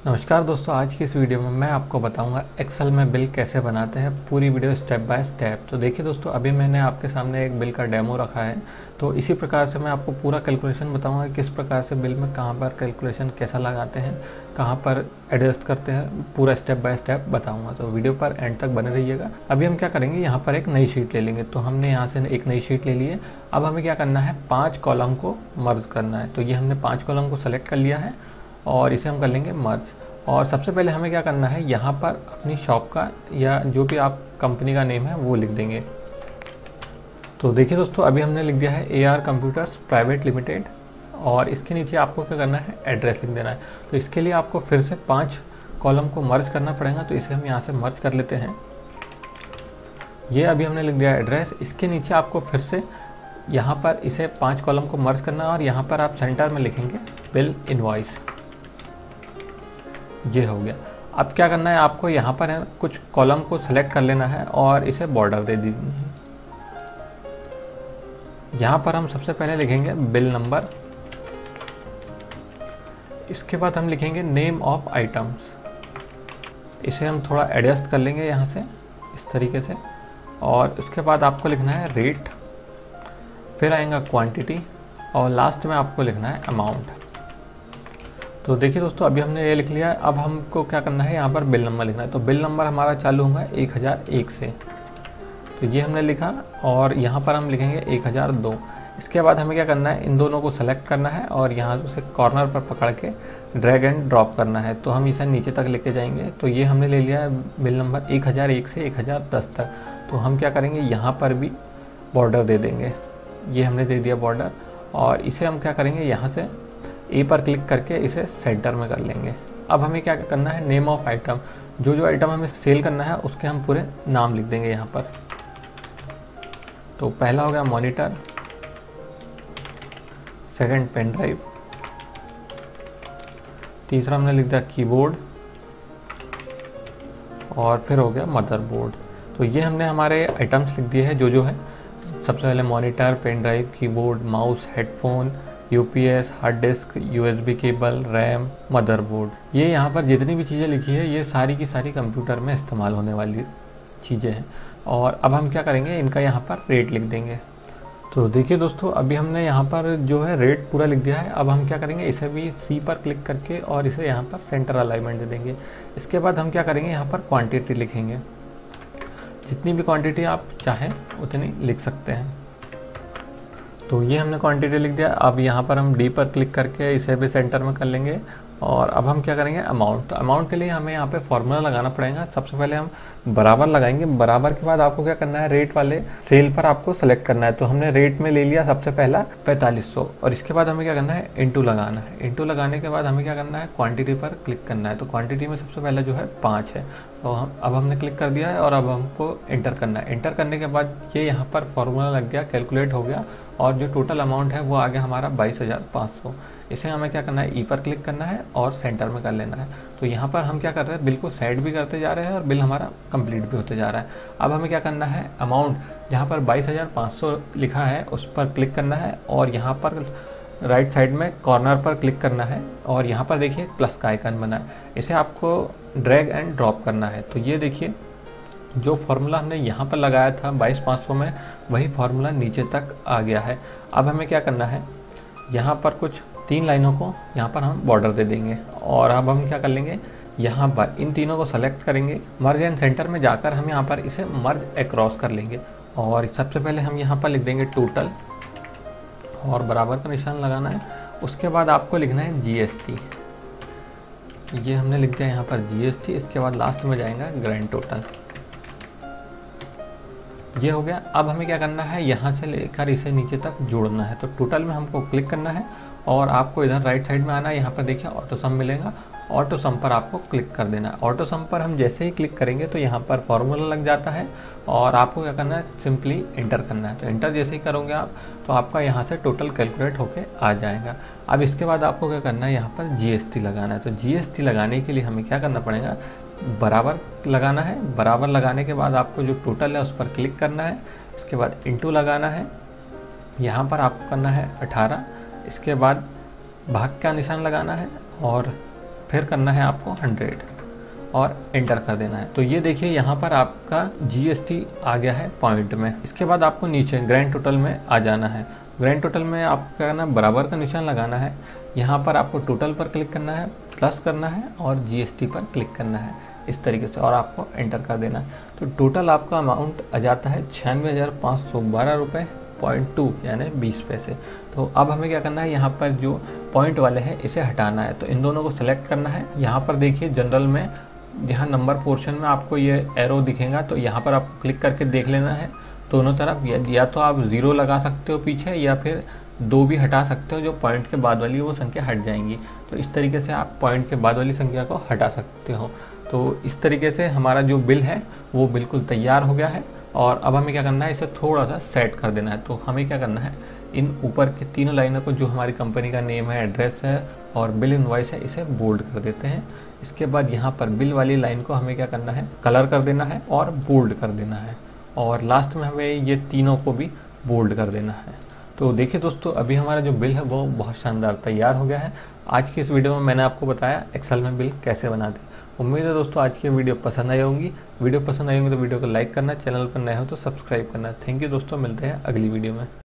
नमस्कार दोस्तों, आज की इस वीडियो में मैं आपको बताऊंगा एक्सेल में बिल कैसे बनाते हैं। पूरी वीडियो स्टेप बाय स्टेप। तो देखिए दोस्तों, अभी मैंने आपके सामने एक बिल का डेमो रखा है। तो इसी प्रकार से मैं आपको पूरा कैलकुलेशन बताऊंगा, किस प्रकार से बिल में कहां पर कैलकुलेशन कैसा लगाते हैं, कहां पर एडजस्ट करते हैं, पूरा स्टेप बाय स्टेप बताऊंगा। तो वीडियो पर एंड तक बने रहिएगा। अभी हम क्या करेंगे, यहाँ पर एक नई शीट ले लेंगे। तो हमने यहाँ से एक नई शीट ले ली है। अब हमें क्या करना है, 5 कॉलम को मर्ज करना है। तो ये हमने 5 कॉलम को सेलेक्ट कर लिया है और इसे हम कर लेंगे मर्ज। और सबसे पहले हमें क्या करना है, यहाँ पर अपनी शॉप का या जो भी आप कंपनी का नेम है वो लिख देंगे। तो देखिए दोस्तों, अभी हमने लिख दिया है AR कंप्यूटर्स प्राइवेट लिमिटेड और इसके नीचे आपको क्या करना है, एड्रेस लिख देना है। तो इसके लिए आपको फिर से 5 कॉलम को मर्ज करना पड़ेगा। तो इसे हम यहाँ से मर्ज कर लेते हैं। ये अभी हमने लिख दिया एड्रेस। इसके नीचे आपको फिर से यहाँ पर इसे 5 कॉलम को मर्ज करना है और यहाँ पर आप सेंटर में लिखेंगे बिल इनवॉइस। ये हो गया। अब क्या करना है, आपको यहाँ पर है कुछ कॉलम को सिलेक्ट कर लेना है और इसे बॉर्डर दे दीजिए। यहाँ पर हम सबसे पहले लिखेंगे बिल नंबर। इसके बाद हम लिखेंगे नेम ऑफ आइटम्स। इसे हम थोड़ा एडजस्ट कर लेंगे यहाँ से इस तरीके से। और उसके बाद आपको लिखना है रेट, फिर आएगा क्वांटिटी और लास्ट में आपको लिखना है अमाउंट। तो देखिए दोस्तों, अभी हमने ये लिख लिया है। अब हमको क्या करना है, यहाँ पर बिल नंबर लिखना है। तो बिल नंबर हमारा चालू होगा 1001 से। तो ये हमने लिखा और यहाँ पर हम लिखेंगे 1002। इसके बाद हमें क्या करना है, इन दोनों को सेलेक्ट करना है और यहाँ से कॉर्नर पर पकड़ के ड्रैग एंड ड्रॉप करना है। तो हम इसे नीचे तक लेके जाएंगे। तो ये हमने ले लिया है बिल नंबर 1001 से 1010 तक। तो हम क्या करेंगे, यहाँ पर भी बॉर्डर दे देंगे। ये हमने दे दिया बॉर्डर और इसे हम क्या करेंगे, यहाँ से ए पर क्लिक करके इसे सेंटर में कर लेंगे। अब हमें क्या करना है, नेम ऑफ आइटम, जो आइटम हमें सेल करना है उसके हम पूरे नाम लिख देंगे यहाँ पर। तो पहला हो गया मॉनिटर, सेकंड पेन ड्राइव, तीसरा हमने लिख दिया कीबोर्ड और फिर हो गया मदरबोर्ड। तो ये हमने हमारे आइटम्स लिख दिए हैं जो है। सबसे पहले monitor, pen drive, keyboard, mouse, headphone, UPS, hard disk, USB cable, RAM, motherboard. ये यहाँ पर जितनी भी चीज़ें लिखी है ये सारी की सारी कंप्यूटर में इस्तेमाल होने वाली चीज़ें हैं। और अब हम क्या करेंगे, इनका यहाँ पर रेट लिख देंगे। तो देखिए दोस्तों, अभी हमने यहाँ पर जो है रेट पूरा लिख दिया है। अब हम क्या करेंगे, इसे भी C पर क्लिक करके और इसे यहाँ पर सेंटर अलाइनमेंट दे देंगे। इसके बाद हम क्या करेंगे, यहाँ पर क्वान्टिटी लिखेंगे। जितनी भी क्वान्टिटी आप चाहें उतनी लिख सकते हैं। तो ये हमने क्वांटिटी लिख दिया। अब यहाँ पर हम D पर क्लिक करके इसे भी सेंटर में कर लेंगे। और अब हम क्या करेंगे, अमाउंट। तो अमाउंट के लिए हमें यहाँ पे फॉर्मूला लगाना पड़ेगा। सबसे पहले हम बराबर लगाएंगे। बराबर के बाद आपको क्या करना है, रेट वाले सेल पर आपको सेलेक्ट करना है। तो हमने रेट में ले लिया सबसे पहला 4500 और इसके बाद हमें क्या करना है, इंटू लगाना है। इंटू लगाने के बाद हमें क्या करना है, क्वांटिटी पर क्लिक करना है। तो क्वांटिटी में सबसे पहला जो है 5 है। तो अब हमने क्लिक कर दिया है और अब हमको एंटर करना है। एंटर करने के बाद ये यहाँ पर फॉर्मूला लग गया, कैलकुलेट हो गया और जो टोटल अमाउंट है वो आ गया हमारा 22,500। इसे हमें क्या करना है, ई पर क्लिक करना है और सेंटर में कर लेना है। तो यहाँ पर हम क्या कर रहे हैं, बिल को साइड भी करते जा रहे हैं और बिल हमारा कंप्लीट भी होते जा रहा है। अब हमें क्या करना है, अमाउंट जहाँ पर 22,500 लिखा है उस पर क्लिक करना है और यहाँ पर राइट साइड में कॉर्नर पर क्लिक करना है और यहाँ पर देखिए प्लस का आइकन बना है। इसे आपको ड्रैग एंड ड्रॉप करना है। तो ये देखिए, जो फार्मूला हमने यहाँ पर लगाया था 22,500 में, वही फार्मूला नीचे तक आ गया है। अब हमें क्या करना है, यहाँ पर कुछ 3 लाइनों को यहाँ पर हम बॉर्डर दे देंगे। और अब हम क्या कर लेंगे, यहाँ पर इन तीनों को सेलेक्ट करेंगे। मर्ज एंड सेंटर में जाकर हम यहाँ पर इसे मर्ज अक्रॉस कर लेंगे। और सबसे पहले हम यहाँ पर लिख देंगे टोटल और बराबर का निशान लगाना है। उसके बाद आपको लिखना है GST। ये हमने लिख दिया यहाँ पर GST। इसके बाद लास्ट में जाएगा ग्रैंड टोटल। ये हो गया। अब हमें क्या करना है, यहाँ से लेकर इसे नीचे तक जोड़ना है। तो टोटल में हमको क्लिक करना है और आपको इधर राइट साइड में आना है। यहाँ पर देखिए ऑटो सम मिलेगा, ऑटो सम पर आपको क्लिक कर देना है। ऑटो सम पर हम जैसे ही क्लिक करेंगे तो यहाँ पर फॉर्मूला लग जाता है और आपको क्या करना है, सिंपली इंटर करना है। तो इंटर जैसे ही करोगे आप तो आपका यहाँ से टोटल कैलकुलेट होके आ जाएगा। अब इसके बाद आपको क्या करना है, यहाँ पर GST लगाना है। तो GST लगाने के लिए हमें क्या करना पड़ेगा, बराबर लगाना है। बराबर लगाने के बाद आपको जो टोटल है उस पर क्लिक करना है। इसके बाद इंटू लगाना है। यहाँ पर आपको करना है 18। इसके बाद भाग का निशान लगाना है और फिर करना है आपको 100 और एंटर कर देना है। तो ये देखिए यहाँ पर आपका GST आ गया है पॉइंट में। इसके बाद आपको नीचे ग्रैंड टोटल में आ जाना है। ग्रैंड टोटल में आपको करना बराबर का निशान लगाना है, यहाँ पर आपको टोटल पर क्लिक करना है, प्लस करना है और GST पर क्लिक करना है इस तरीके से, और आपको एंटर कर देना है। तो टोटल आपका अमाउंट आ जाता है 96,512 रुपये .2 यानी 20 पैसे। तो अब हमें क्या करना है, यहाँ पर जो पॉइंट वाले हैं इसे हटाना है। तो इन दोनों को सिलेक्ट करना है। यहाँ पर देखिए जनरल में यहाँ नंबर पोर्शन में आपको ये एरो दिखेगा, तो यहाँ पर आपको क्लिक करके देख लेना है दोनों तरफ। या तो आप 0 लगा सकते हो पीछे, या फिर 2 भी हटा सकते हो, जो पॉइंट के बाद वाली वो संख्या हट जाएंगी। तो इस तरीके से आप पॉइंट के बाद वाली संख्या को हटा सकते हो। तो इस तरीके से हमारा जो बिल है वो बिल्कुल तैयार हो गया है। और अब हमें क्या करना है, इसे थोड़ा सा सेट कर देना है। तो हमें क्या करना है, इन ऊपर के तीनों लाइनों को, जो हमारी कंपनी का नेम है, एड्रेस है और बिल इनवॉइस है, इसे बोल्ड कर देते हैं। इसके बाद यहाँ पर बिल वाली लाइन को हमें क्या करना है, कलर कर देना है और बोल्ड कर देना है। और लास्ट में हमें ये तीनों को भी बोल्ड कर देना है। तो देखिए दोस्तों, अभी हमारा जो बिल है वो बहुत शानदार तैयार हो गया है। आज की इस वीडियो में मैंने आपको बताया एक्सेल में बिल कैसे बनाते हैं। उम्मीद है दोस्तों आज की वीडियो पसंद आई होगी। वीडियो पसंद आई होगी तो वीडियो को लाइक करना, चैनल पर नए हो तो सब्सक्राइब करना। थैंक यू दोस्तों, मिलते हैं अगली वीडियो में।